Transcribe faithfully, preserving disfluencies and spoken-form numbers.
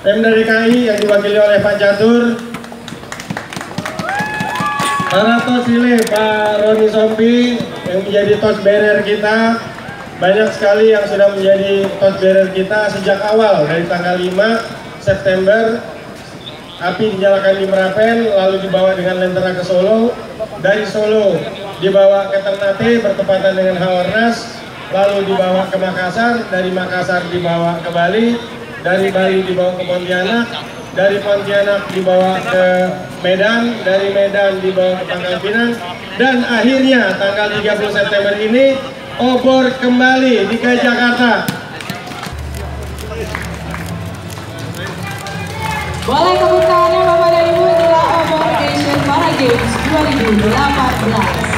Pemda D K I yang diwakili oleh Pak Catur, para tos relay Pak Roni Sompi yang menjadi tos bearer kita. Banyak sekali yang sudah menjadi tos bearer kita sejak awal, dari tanggal lima September api dinyalakan di Merapen, lalu dibawa dengan lentera ke Solo, dari Solo dibawa ke Ternate bertepatan dengan Haornas, lalu dibawa ke Makassar, dari Makassar dibawa ke Bali, dari Bali dibawa ke Pontianak, dari Pontianak dibawa ke Medan, dari Medan dibawa ke Pangkal Pinang, dan akhirnya tanggal tiga puluh September ini obor kembali di ke Jakarta. Boleh tepuk tangannya Bapak dan Ibu, inilah obor Asian Para Games dua ribu delapan belas.